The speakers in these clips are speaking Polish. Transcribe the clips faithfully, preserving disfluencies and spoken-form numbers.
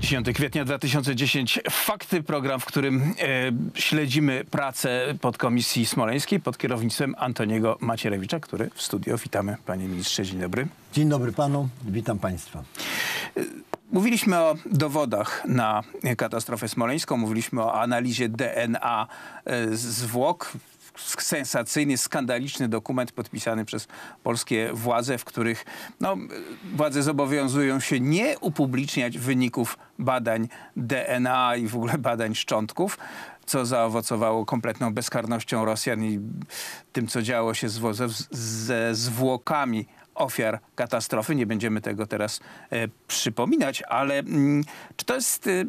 dziesiątego kwietnia dwa tysiące dziesiątego. Fakty, program, w którym e, śledzimy pracę podkomisji smoleńskiej pod kierownictwem Antoniego Macierewicza, który w studio. Witamy, panie ministrze. Dzień dobry. Dzień dobry panu. Witam państwa. Mówiliśmy o dowodach na katastrofę smoleńską. Mówiliśmy o analizie D N A zwłok. Sensacyjny, skandaliczny dokument podpisany przez polskie władze, w których no, władze zobowiązują się nie upubliczniać wyników badań D N A i w ogóle badań szczątków, co zaowocowało kompletną bezkarnością Rosjan i tym, co działo się z, ze, ze zwłokami ofiar katastrofy. Nie będziemy tego teraz e, przypominać, ale mm, czy to jest e,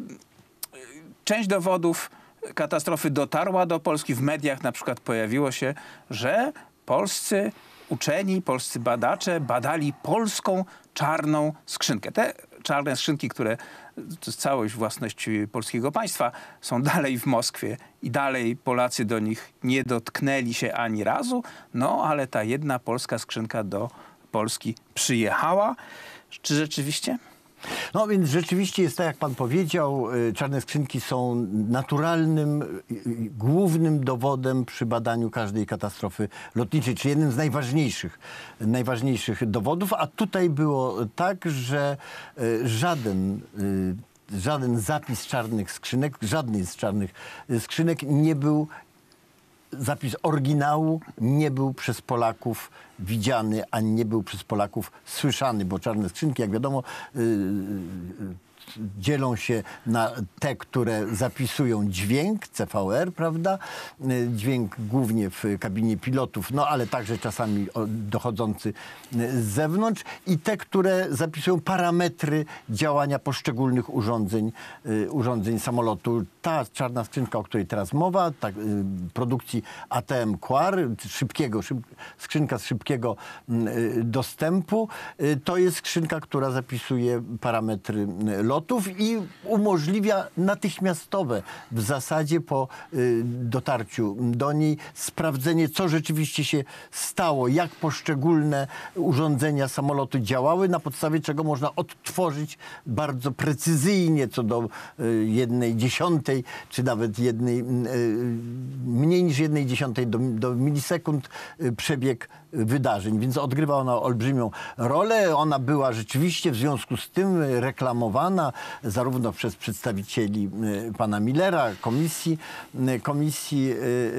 część dowodów katastrofy dotarła do Polski? W mediach na przykład pojawiło się, że polscy uczeni, polscy badacze badali polską czarną skrzynkę. Te czarne skrzynki, które to jest całość własność polskiego państwa, są dalej w Moskwie i dalej Polacy do nich nie dotknęli się ani razu. No ale ta jedna polska skrzynka do Polski przyjechała. Czy rzeczywiście? No więc rzeczywiście jest tak, jak pan powiedział, czarne skrzynki są naturalnym, głównym dowodem przy badaniu każdej katastrofy lotniczej, czy jednym z najważniejszych, najważniejszych dowodów, a tutaj było tak, że żaden żaden zapis czarnych skrzynek, żadnej z czarnych skrzynek nie był, zapis oryginału nie był przez Polaków widziany, ani nie był przez Polaków słyszany, bo czarne skrzynki, jak wiadomo, yy, yy, dzielą się na te, które zapisują dźwięk, C V R, prawda? Dźwięk głównie w kabinie pilotów, no ale także czasami dochodzący z zewnątrz, i te, które zapisują parametry działania poszczególnych urządzeń, urządzeń samolotu. Ta czarna skrzynka, o której teraz mowa, tak, produkcji A T M Quar, szybkiego, szyb, skrzynka z szybkiego dostępu, to jest skrzynka, która zapisuje parametry lotu i umożliwia natychmiastowe w zasadzie po y, dotarciu do niej sprawdzenie, co rzeczywiście się stało, jak poszczególne urządzenia samolotu działały, na podstawie czego można odtworzyć bardzo precyzyjnie co do y, jednej dziesiątej, czy nawet jednej, y, mniej niż jednej dziesiątej do, do milisekund y, przebieg wydarzeń, więc odgrywa ona olbrzymią rolę. Ona była rzeczywiście w związku z tym reklamowana zarówno przez przedstawicieli y, pana Millera, komisji, y, komisji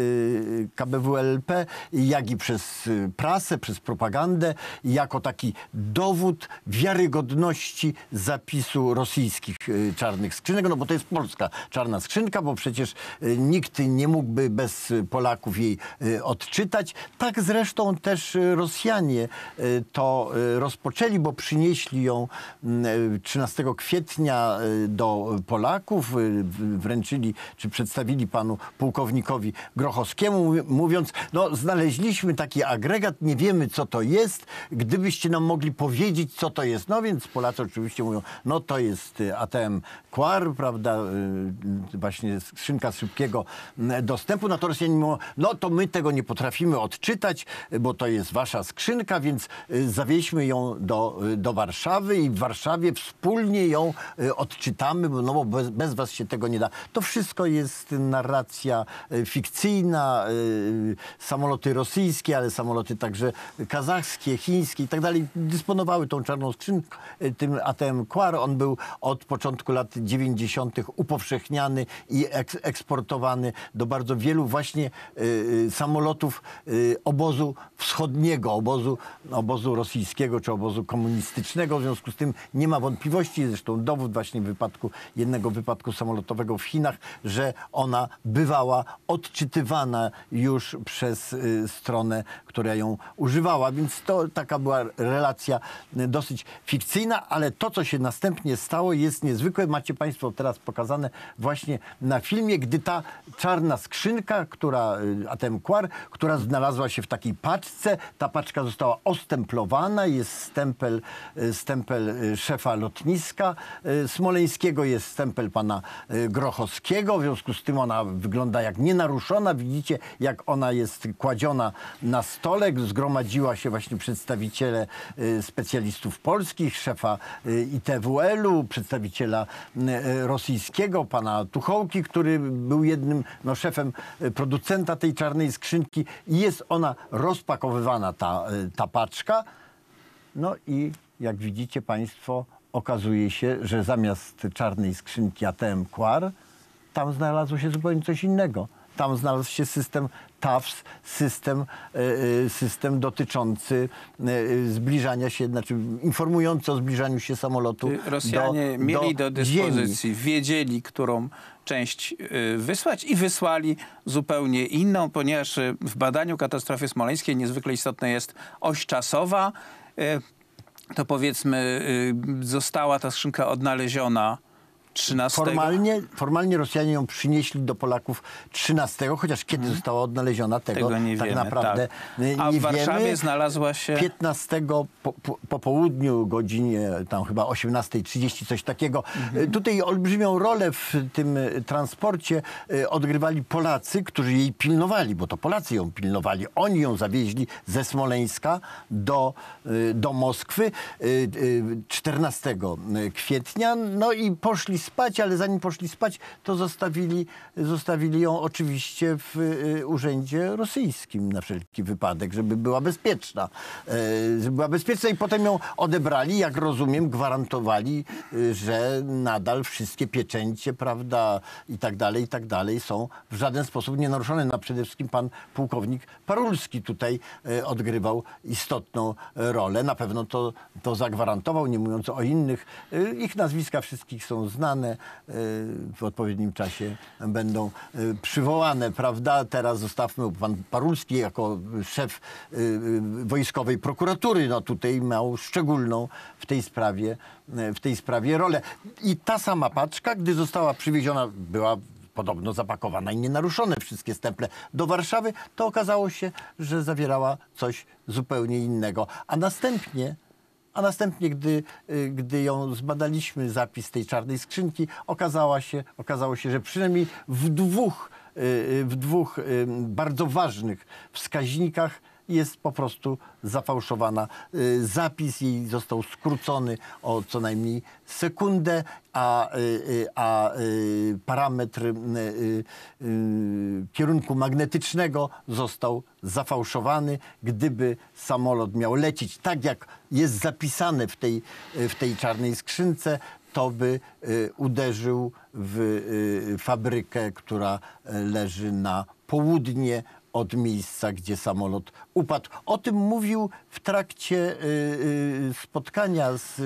y, K B W L L P, jak i przez y, prasę, przez propagandę, jako taki dowód wiarygodności zapisu rosyjskich y, czarnych skrzynek, no bo to jest polska czarna skrzynka, bo przecież y, nikt nie mógłby bez Polaków jej y, odczytać. Tak zresztą też Rosjanie to rozpoczęli, bo przynieśli ją trzynastego kwietnia do Polaków, wręczyli, czy przedstawili panu pułkownikowi Grochowskiemu, mówiąc, no znaleźliśmy taki agregat, nie wiemy, co to jest, gdybyście nam mogli powiedzieć, co to jest. No więc Polacy oczywiście mówią, no to jest A T M Quar, prawda, właśnie skrzynka szybkiego dostępu. No to Rosjanie mówią, no to my tego nie potrafimy odczytać, bo to jest wasza skrzynka, więc zawieźmy ją do, do Warszawy i w Warszawie wspólnie ją odczytamy, no bo bez, bez was się tego nie da. To wszystko jest narracja fikcyjna, samoloty rosyjskie, ale samoloty także kazachskie, chińskie i tak dalej dysponowały tą czarną skrzynką, tym A T M Quar. On był od początku lat dziewięćdziesiątych upowszechniany i eks eksportowany do bardzo wielu właśnie y, samolotów y, obozu wschodniego, obozu, obozu rosyjskiego czy obozu komunistycznego. W związku z tym nie ma wątpliwości, zresztą dowód właśnie w wypadku jednego wypadku samolotowego w Chinach, że ona bywała odczytywana już przez y, stronę, która ją używała. Więc to taka była relacja y, dosyć fikcyjna, ale to, co się następnie stało, jest niezwykłe. Macie państwo teraz pokazane właśnie na filmie, gdy ta czarna skrzynka, która, y, A T M Quar, która znalazła się w takiej paczce, skrzynce. Ta paczka została ostemplowana, jest stempel, stempel szefa lotniska smoleńskiego, jest stempel pana Grochowskiego, w związku z tym ona wygląda jak nienaruszona. Widzicie, jak ona jest kładziona na stole. Zgromadziła się właśnie przedstawiciele specjalistów polskich, szefa I T W L-u, przedstawiciela rosyjskiego, pana Tuchołki, który był jednym, no, szefem producenta tej czarnej skrzynki. I jest ona rozpakowywana, ta, ta paczka. No i jak widzicie państwo, okazuje się, że zamiast czarnej skrzynki A T M Quar, tam znalazło się zupełnie coś innego. Tam znalazł się system T A W S, system, system dotyczący zbliżania się, znaczy informujący o zbliżaniu się samolotu Rosjanie do, mieli do do dyspozycji, ziemi. wiedzieli, którą część wysłać i wysłali zupełnie inną, ponieważ w badaniu katastrofy smoleńskiej niezwykle istotna jest oś czasowa. To powiedzmy została ta skrzynka odnaleziona trzynastego. Formalnie, formalnie Rosjanie ją przynieśli do Polaków trzynastego, chociaż kiedy hmm. została odnaleziona, tego, tego nie tak wiemy, naprawdę tak. nie A w wiemy. Warszawie znalazła się... piętnastego po, po, po południu, godzinie tam chyba osiemnastej trzydzieści, coś takiego. Hmm. Tutaj olbrzymią rolę w tym transporcie odgrywali Polacy, którzy jej pilnowali, bo to Polacy ją pilnowali. Oni ją zawieźli ze Smoleńska do, do Moskwy czternastego kwietnia, no i poszli spać, ale zanim poszli spać, to zostawili, zostawili ją oczywiście w y, urzędzie rosyjskim na wszelki wypadek, żeby była bezpieczna. Y, żeby była bezpieczna i potem ją odebrali, jak rozumiem, gwarantowali, y, że nadal wszystkie pieczęcie, prawda, i tak dalej, i tak dalej są w żaden sposób nienaruszone. No, przede wszystkim pan pułkownik Parulski tutaj y, odgrywał istotną rolę. Na pewno to, to zagwarantował, nie mówiąc o innych. Y, ich nazwiska wszystkich są znane. W odpowiednim czasie będą przywołane, prawda? Teraz zostawmy pan Parulski jako szef wojskowej prokuratury. No tutaj miał szczególną w tej sprawie, w tej sprawie rolę. I ta sama paczka, gdy została przywieziona, była podobno zapakowana i nienaruszone wszystkie stemple do Warszawy, to okazało się, że zawierała coś zupełnie innego. A następnie A następnie, gdy, gdy ją zbadaliśmy, zapis tej czarnej skrzynki, okazała się, okazało się, że przynajmniej w dwóch, w dwóch bardzo ważnych wskaźnikach jest po prostu zafałszowana. Zapis jej został skrócony o co najmniej sekundę, a, a parametr kierunku magnetycznego został zafałszowany. Gdyby samolot miał lecieć tak, jak jest zapisane w tej, w tej czarnej skrzynce, to by uderzył w fabrykę, która leży na południe od miejsca, gdzie samolot upadł. O tym mówił w trakcie spotkania z,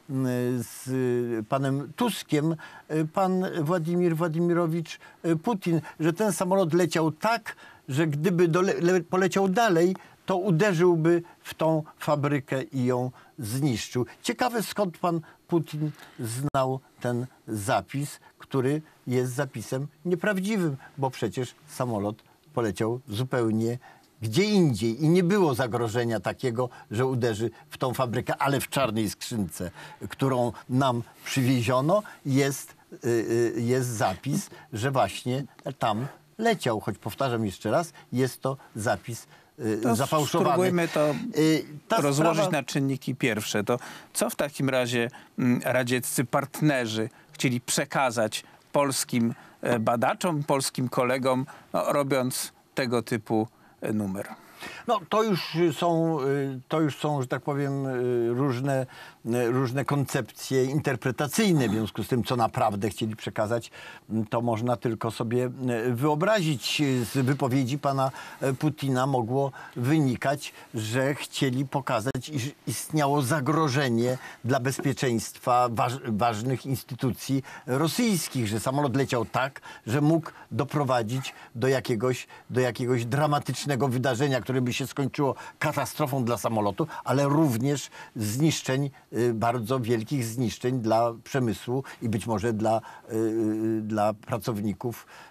z panem Tuskiem pan Władimir Władimirowicz Putin, że ten samolot leciał tak, że gdyby dole, poleciał dalej, to uderzyłby w tą fabrykę i ją zniszczył. Ciekawe, skąd pan Putin znał ten zapis, który jest zapisem nieprawdziwym, bo przecież samolot poleciał zupełnie gdzie indziej i nie było zagrożenia takiego, że uderzy w tą fabrykę, ale w czarnej skrzynce, którą nam przywieziono, jest, jest zapis, że właśnie tam leciał. Choć powtarzam jeszcze raz, jest to zapis to zafałszowany. Spróbujmy to Ta rozłożyć sprawa... na czynniki pierwsze. To co w takim razie radzieccy partnerzy chcieli przekazać polskim badaczom, polskim kolegom, no, robiąc tego typu numer? No, to już są, to już są, że tak powiem, różne, różne koncepcje interpretacyjne. W związku z tym, co naprawdę chcieli przekazać, to można tylko sobie wyobrazić. Z wypowiedzi pana Putina mogło wynikać, że chcieli pokazać, iż istniało zagrożenie dla bezpieczeństwa waż, ważnych instytucji rosyjskich, że samolot leciał tak, że mógł doprowadzić do jakiegoś, do jakiegoś dramatycznego wydarzenia, które by się skończyło katastrofą dla samolotu, ale również zniszczeń, bardzo wielkich zniszczeń dla przemysłu i być może dla, dla pracowników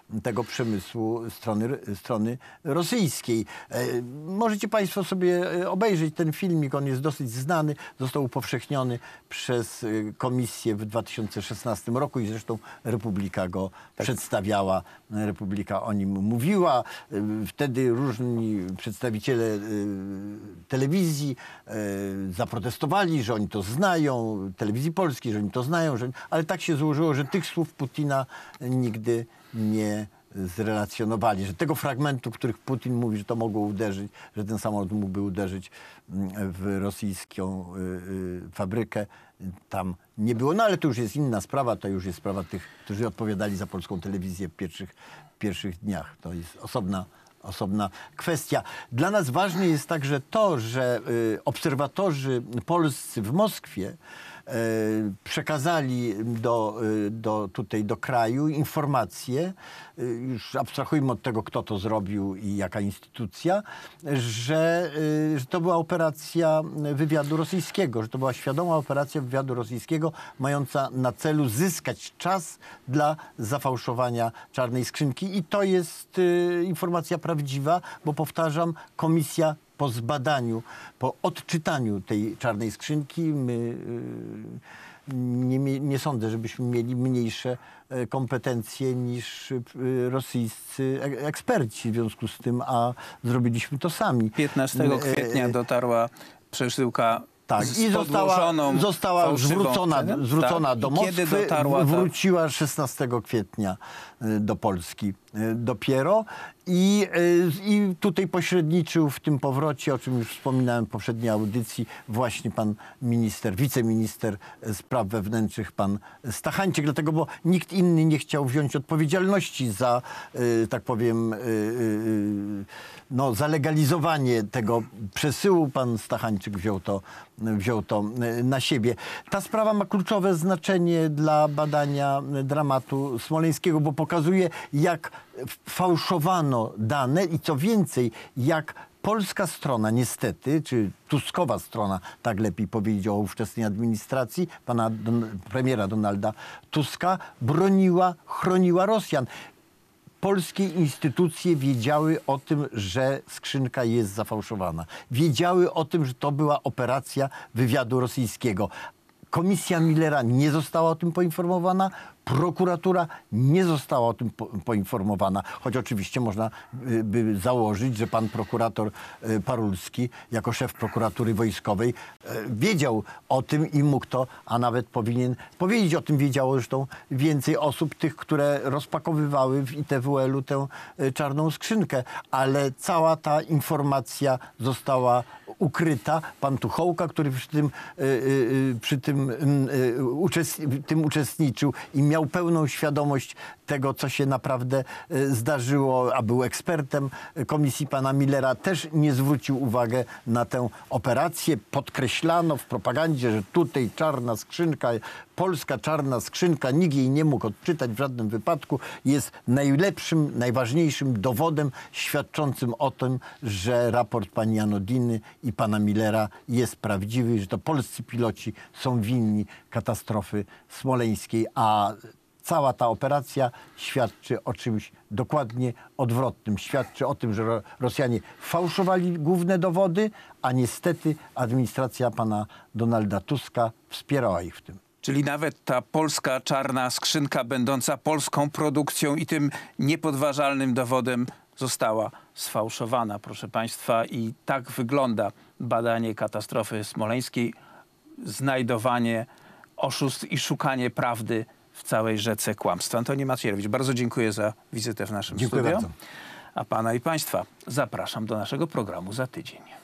tego przemysłu strony, strony rosyjskiej. Możecie państwo sobie obejrzeć ten filmik, on jest dosyć znany, został upowszechniony przez komisję w dwa tysiące szesnastym roku i zresztą Republika go tak przedstawiała, Republika o nim mówiła. Wtedy różni przedstawiciele telewizji zaprotestowali, że oni to znają, telewizji polskiej, że oni to znają, że... ale tak się złożyło, że tych słów Putina nigdy nie zrelacjonowali, że tego fragmentu, w których Putin mówi, że to mogło uderzyć, że ten samolot mógłby uderzyć w rosyjską fabrykę, tam nie było. No ale to już jest inna sprawa, to już jest sprawa tych, którzy odpowiadali za polską telewizję w pierwszych, w pierwszych dniach. To jest osobna Osobna kwestia. Dla nas ważne jest także to, że y, obserwatorzy polscy w Moskwie y, przekazali do, y, do, tutaj do kraju informacje, y, już abstrahujmy od tego, kto to zrobił i jaka instytucja, że, y, że to była operacja wywiadu rosyjskiego, że to była świadoma operacja wywiadu rosyjskiego mająca na celu zyskać czas dla zafałszowania czarnej skrzynki. I to jest y, informacja prawdziwa, bo powtarzam, komisja po zbadaniu, po odczytaniu tej czarnej skrzynki, my y, nie, nie sądzę, żebyśmy mieli mniejsze y, kompetencje niż y, rosyjscy e eksperci w związku z tym, a zrobiliśmy to sami. piętnastego kwietnia dotarła przesyłka tak, z i została, została zwrócona, zwrócona tak. do Moskwy, Kiedy dotarła wróciła szesnastego kwietnia do Polski dopiero i, i tutaj pośredniczył w tym powrocie, o czym już wspominałem w poprzedniej audycji, właśnie pan minister, wiceminister spraw wewnętrznych, pan Stachańczyk, dlatego, bo nikt inny nie chciał wziąć odpowiedzialności za, tak powiem, no, za legalizowanie tego przesyłu. Pan Stachańczyk wziął to, wziął to na siebie. Ta sprawa ma kluczowe znaczenie dla badania dramatu smoleńskiego, bo pokazuje, jak fałszowano dane i co więcej, jak polska strona niestety, czy tuskowa strona, tak lepiej powiedzieć o ówczesnej administracji, pana Don, premiera Donalda Tuska, broniła, chroniła Rosjan. Polskie instytucje wiedziały o tym, że skrzynka jest zafałszowana. Wiedziały o tym, że to była operacja wywiadu rosyjskiego. Komisja Millera nie została o tym poinformowana, prokuratura nie została o tym po poinformowana, choć oczywiście można by, by założyć, że pan prokurator y, Parulski jako szef prokuratury wojskowej y, wiedział o tym i mógł to, a nawet powinien powiedzieć o tym. Wiedziało zresztą więcej osób, tych, które rozpakowywały w I T W L-u tę y, czarną skrzynkę, ale cała ta informacja została ukryta. Pan Tuchołka, który przy tym, y, y, przy tym, y, uczest tym uczestniczył i miał pełną świadomość tego, co się naprawdę y, zdarzyło, a był ekspertem komisji pana Millera, też nie zwrócił uwagi na tę operację. Podkreślano w propagandzie, że tutaj czarna skrzynka, polska czarna skrzynka, nikt jej nie mógł odczytać w żadnym wypadku, jest najlepszym, najważniejszym dowodem świadczącym o tym, że raport pani Anodiny i pana Millera jest prawdziwy, że to polscy piloci są winni katastrofy smoleńskiej, a cała ta operacja świadczy o czymś dokładnie odwrotnym. Świadczy o tym, że Rosjanie fałszowali główne dowody, a niestety administracja pana Donalda Tuska wspierała ich w tym. Czyli nawet ta polska czarna skrzynka, będąca polską produkcją i tym niepodważalnym dowodem, została sfałszowana, proszę państwa. I tak wygląda badanie katastrofy smoleńskiej, znajdowanie oszustw i szukanie prawdy w całej rzece kłamstwa. Antoni Macierewicz, bardzo dziękuję za wizytę w naszym dziękuję studio. Bardzo. A pana i państwa zapraszam do naszego programu za tydzień.